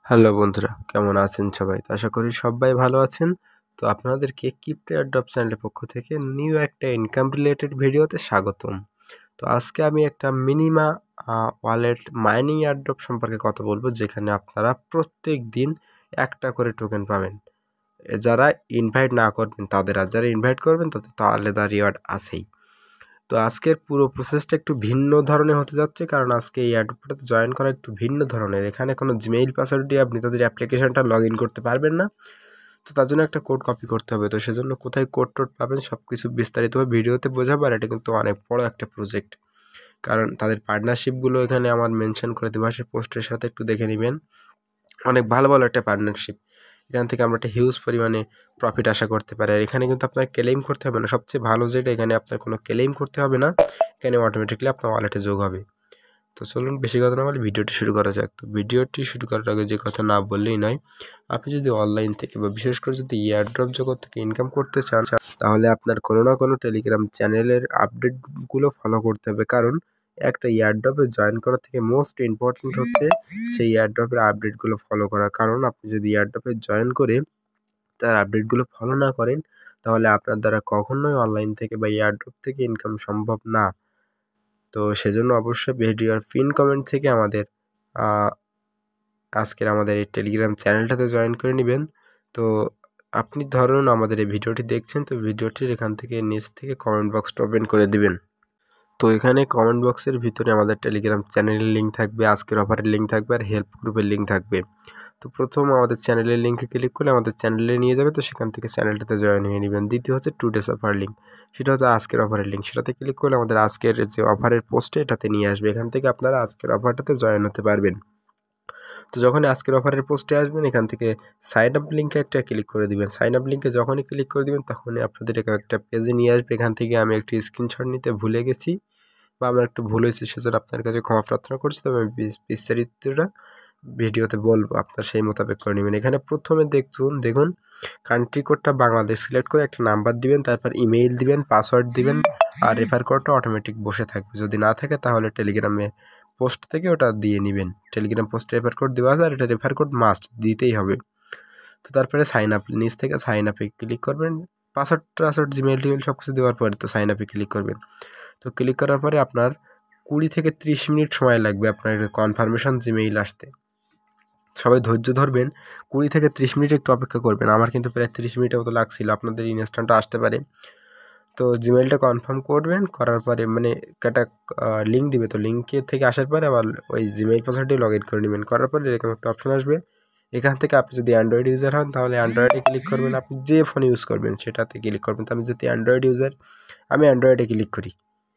Hello বন্ধুরা, কেমন আছেন সবাই? তো আশা করি সবাই ভালো আছেন। তো আপনাদেরকে ক্রিপ্টো এয়ারড্রপ চ্যানেলের পক্ষ থেকে নিউ একটা ইনকাম রিলেটেড ভিডিওতে স্বাগতম। তো আজকে আমি একটা মিনিমা ওয়ালেট মাইনিং এয়ারড্রপ সম্পর্কে কথা বলবো, যেখানে আপনারা প্রত্যেক দিন একটা করে টোকেন পাবেন। যারা ইনভাইট না করবেন তাদের, আর যারা ইনভাইট করবেন তাদের তো আলাদা রিওয়ার্ড আছেই। তো আজকের পুরো প্রসেসটা একটু ভিন্ন ধরনের হতে যাচ্ছে, কারণ আজকে এই অ্যাডটাতে জয়েন করা একটু ভিন্ন ধরনের। এখানে কোনো জিমেইল পাসওয়ার্ড দিয়ে আপনি তাদের অ্যাপ্লিকেশনটা লগ ইন করতে পারবেন না। তো তার জন্য একটা কোড কপি করতে হবে। তো সেজন্য কোথায় কোড টোড পাবেন সব কিছু বিস্তারিতভাবে ভিডিওতে বোঝাবো। আর এটা কিন্তু অনেক বড় একটা প্রজেক্ট, কারণ তাদের পার্টনারশিপগুলো এখানে আমার মেনশন করে দেবো। সে পোস্টের সাথে একটু দেখে নেবেন। অনেক ভালো ভালো একটা পার্টনারশিপ, এখান থেকে আমরা একটা হিউজ পরিমাণে প্রফিট আশা করতে পারি। আর এখানে কিন্তু আপনার ক্লেম করতে হবে না। সবচেয়ে ভালো যেটা, এখানে আপনার কোনো ক্লেম করতে হবে না, এখানে অটোমেটিকলি আপনার ওয়ালেটে যোগ হবে। তো চলুন বেশি কথা না বলে ভিডিওটি শুরু করা যাক। তো ভিডিওটি শুরু করার আগে যে কথা না বললেই নয়, আপনি যদি অনলাইন থেকে বা বিশেষ করে যদি এয়ারড্রপ জগৎ থেকে ইনকাম করতে চান, তাহলে আপনার কোনো না কোনো টেলিগ্রাম চ্যানেলের আপডেটগুলো ফলো করতে হবে। কারণ একটা এয়ারড্রপে জয়েন করার থেকে মোস্ট ইম্পর্ট্যান্ট হচ্ছে সেই এয়ারড্রপের আপডেটগুলো ফলো করা। কারণ আপনি যদি এয়ারড্রপে জয়েন করে তার আপডেটগুলো ফলো না করেন, তাহলে আপনার দ্বারা কখনোই অনলাইন থেকে বা এয়ারড্রপ থেকে ইনকাম সম্ভব না। তো সেজন্য অবশ্যই ভিডিওর পিন কমেন্ট থেকে আজকের আমাদের এই টেলিগ্রাম চ্যানেলটাতে জয়েন করে নেবেন। তো আপনি ধরুন আমাদের এই ভিডিওটি দেখছেন, তো ভিডিওটির এখান থেকে নিচ থেকে কমেন্ট বক্সটা ওপেন করে দিবেন। তো এখানে কমেন্ট বক্সের ভিতরে আমাদের টেলিগ্রাম চ্যানেলের লিঙ্ক থাকবে, আজকের অফারের লিঙ্ক থাকবে, আর হেল্প গ্রুপের লিঙ্ক থাকবে। তো প্রথম আমাদের চ্যানেলের লিঙ্কে ক্লিক করলে আমাদের চ্যানেলে নিয়ে যাবে। তো সেখান থেকে চ্যানেলটাতে জয়েন হয়ে নেবেন। দ্বিতীয় হচ্ছে টু ডেজ অফার লিঙ্ক, সেটা হচ্ছে আজকের অফারের লিঙ্ক। সেটাতে ক্লিক করলে আমাদের আজকের যে অফারের পোস্টে এটাতে নিয়ে আসবে। এখান থেকে আপনারা আজকের অফারটাতে জয়েন হতে পারবেন। তো যখন আজকের অফারের পোস্টে আসবেন, এখান থেকে সাইন আপ লিঙ্কে একটা ক্লিক করে দিবেন। সাইন আপ লিঙ্কে যখনই ক্লিক করে দিবেন, তখনই আপনাদের একটা পেজে নিয়ে আসবে। এখান থেকে আমি একটি স্ক্রিনশট নিতে ভুলে গেছি, বা আমার একটু ভুল হয়েছে, সেজন্য আপনার কাছে ক্ষমা প্রার্থনা করছি। তবে আমি বিস্তারিতটা ভিডিওতে বলবো, আপনার সেই মোতাবেক করে নেবেন। এখানে প্রথমে দেখুন কান্ট্রি কোডটা বাংলাদেশ সিলেক্ট করে একটা নাম্বার দিবেন, তারপর ইমেইল দিবেন, পাসওয়ার্ড দিবেন, আর রেফার কোডটা অটোমেটিক বসে থাকবে। যদি না থাকে তাহলে টেলিগ্রামে পোস্ট থেকে ওটা দিয়ে নেবেন। টেলিগ্রাম পোস্টে রেফার কোড দেওয়া আছে, আর এটা রেফার কোড মাস্ট দিতেই হবে। তো তারপরে সাইন আপ, নিচ থেকে সাইন আপে ক্লিক করবেন। পাসওয়ার্ড জিমেইল টিমেল সব কিছু দেওয়ার পরে তো সাইন আপে ক্লিক করবেন। তো ক্লিক করার পরে আপনার 20 থেকে 30 মিনিট সময় লাগবে আপনার কনফার্মেশন জিমেইল আসতে। সবাই ধৈর্য ধরবেন, 20 থেকে 30 মিনিট একটু অপেক্ষা করবেন। আমার কিন্তু প্রায় 30 মিনিটের মতো লাগছিল, আপনাদের ইনস্ট্যান্টটা আসতে পারে। তো জিমেইলটা কনফার্ম করবেন, করার পরে মানে একটা লিঙ্ক দিবে। তো লিঙ্কের থেকে আসার পরে আবার ওই জিমেইল পাসওয়ার্ডে লগ ইন করে নেবেন। করার পরে এরকম একটা অপশন আসবে। এখান থেকে আপনি যদি অ্যান্ড্রয়েড ইউজার হন, তাহলে অ্যান্ড্রয়েডে ক্লিক করবেন। আপনি যে ফোন ইউজ করবেন সেটাতে ক্লিক করবেন। তো আমি যদি অ্যান্ড্রয়েড ইউজার, আমি অ্যান্ড্রয়েডে ক্লিক করি।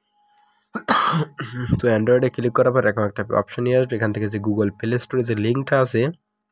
তো অ্যান্ড্রয়েডে ক্লিক করার পর এরকম একটা অপশন নিয়ে আসবে। এখান থেকে যে গুগল প্লে স্টোরে যে লিঙ্কটা আছে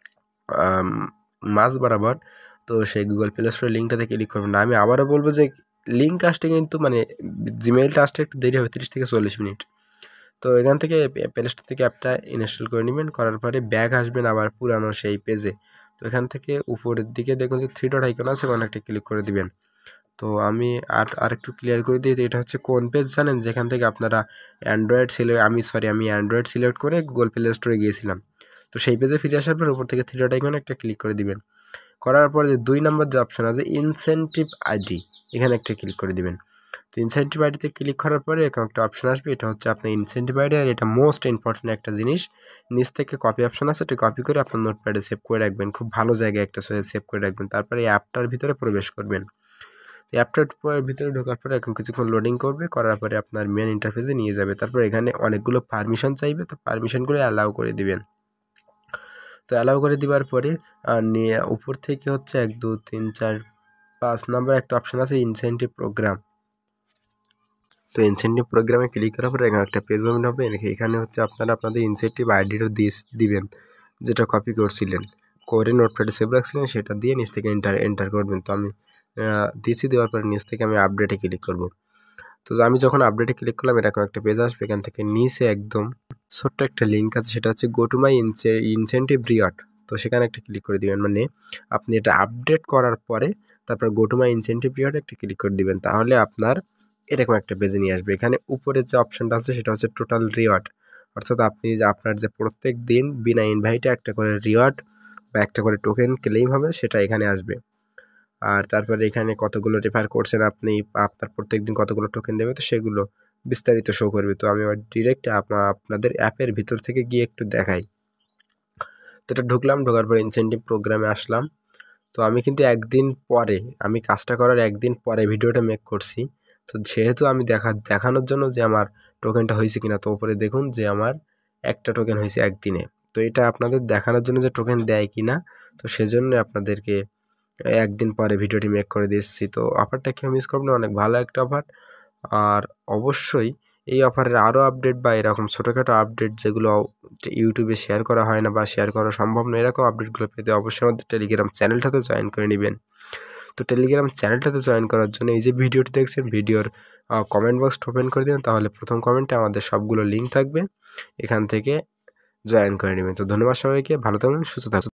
মাঝ বরাবর, তো সেই গুগল প্লে স্টোরের লিঙ্কটাতে ক্লিক করবেন না। আমি আবারও বলবো যে লিঙ্ক আসতে কিন্তু মানে জিমেইলটা আসতে একটু দেরি হবে, 30 থেকে 40 মিনিট। তো এখান থেকে প্লে স্টোর থেকে অ্যাপটা ইনস্টল করে নেবেন। করার পরে ব্যাক আসবেন আবার পুরানো সেই পেজে। তো এখান থেকে উপরের দিকে দেখুন যে 3 ডট আইকন আছে, ওখানে একটা ক্লিক করে দিবেন। তো আমি আরেকটু ক্লিয়ার করে দিই, এটা হচ্ছে কোন পেজ জানেন? যেখান থেকে আপনারা আমি অ্যান্ড্রয়েড সিলেক্ট করে গুগল প্লে স্টোরে গিয়েছিলাম। তো সেই পেজে ফিরে আসার পর উপর থেকে 3 ডট আইকনে একটা ক্লিক করে দিবেন। করার পরে যে 2 নম্বর যে অপশন আছে ইনসেন্টিভ আইডি, এখানে একটা ক্লিক করে দিবেন। তো ইনসেন্টিভ আইডিতে ক্লিক করার পরে এরকম একটা অপশন আসবে, এটা হচ্ছে আপনার ইনসেন্টিভ আইডি। আর এটা মোস্ট ইম্পর্টেন্ট একটা জিনিস, নিচ থেকে কপি অপশন আছে, এটা কপি করে আপনার নোটপ্যাডে সেভ করে রাখবেন। খুব ভালো জায়গায় একটা সেভ করে রাখবেন। তারপরে এই অ্যাপটার ভিতরে প্রবেশ করবেন। অ্যাপটার ভিতরে ঢোকার পরে এখন কিছুক্ষণ লোডিং করবে, করার পরে আপনার মেন ইন্টারফেসে নিয়ে যাবে। তারপর এখানে অনেকগুলো পারমিশন চাইবে, তো পারমিশনগুলো অ্যালাউ করে দিবেন। তো অ্যালাউ করে দেওয়ার পরে নিয়ে উপর থেকে হচ্ছে 1 2 3 4 5 নম্বর একটা অপশান আছে ইনসেন্টিভ প্রোগ্রাম। তো ইনসেন্টিভ প্রোগ্রামে ক্লিক করার পরে এখানে একটা পেজ ওপেন হবে। এখানে হচ্ছে আপনারা আপনাদের ইনসেন্টিভ আইডিটা দিবেন, যেটা কপি করছিলেন, করে নোটপ্যাডে সেভ রাখছিলেন, সেটা দিয়ে নিচ থেকে এন্টার করবেন। তো আমি দিয়েছি, দেওয়ার পরে নিচ থেকে আমি আপডেটে ক্লিক করব। তো আমি যখন আপডেটে ক্লিক করলাম, এরকম একটা পেজ আসবে। এখান থেকে নিচে একদম ছোট্ট একটা লিঙ্ক আছে, সেটা হচ্ছে go to my incentive reward. তো সেখানে একটা ক্লিক করে দিবেন। মানে আপনি এটা আপডেট করার পরে তারপর গো টু মাই ইনসেন্টিভ রিওয়ার্ডে একটা ক্লিক করে দিবেন, তাহলে আপনার এরকম একটা পেজে নিয়ে আসবে। এখানে উপরের যে অপশানটা আছে সেটা হচ্ছে টোটাল রিওয়ার্ড, অর্থাৎ আপনি যে আপনার যে প্রত্যেক দিন বিনা ইনভাইটে একটা করে রিওয়ার্ড বা একটা করে টোকেন ক্লেম হবে সেটা এখানে আসবে। আর তারপরে এখানে কতগুলো রেফার করছেন আপনি, আপনার প্রত্যেকদিন কতগুলো টোকেন দেবে, তো সেগুলো বিস্তারিত শো করবে। তো আমি ডিরেক্ট আপনাদের অ্যাপের ভিতর থেকে গিয়ে একটু দেখাই। তো এটা ঢুকলাম, ঢোকার পরে ইনসেন্টিভ প্রোগ্রামে আসলাম। তো আমি কিন্তু একদিন পরে, আমি কাজটা করার একদিন পরে ভিডিওটা মেক করছি। তো যেহেতু আমি দেখানোর জন্য যে আমার টোকেনটা হয়েছে কিনা, তো উপরে দেখুন যে আমার একটা টোকেন হয়েছে একদিনে। তো এটা আপনাদের দেখানোর জন্য যে টোকেন দেয় কিনা, তো সেজন্য আপনাদেরকে একদিন পরে ভিডিওটি মেক করে দিচ্ছি। তো অফারটা কেউ মিস করবেন না, অনেক ভালো একটা অফার। আর অবশ্যই এই অফারের আরও আপডেট বা এরকম ছোটোখাটো আপডেট যেগুলো ইউটিউবে শেয়ার করা হয় না বা শেয়ার করা সম্ভব নয়, এরকম আপডেটগুলো পেতে অবশ্যই আমাদের টেলিগ্রাম চ্যানেলটাতে জয়েন করে নেবেন। তো টেলিগ্রাম চ্যানেলটাতে জয়েন করার জন্য এই যে ভিডিওটি দেখছেন, ভিডিওর কমেন্ট বক্স ওপেন করে দেবেন, তাহলে প্রথম কমেন্টে আমাদের সবগুলো লিঙ্ক থাকবে, এখান থেকে জয়েন করে নেবেন। তো ধন্যবাদ সবাইকে, ভালো থাকুন, সুস্থ থাকুন।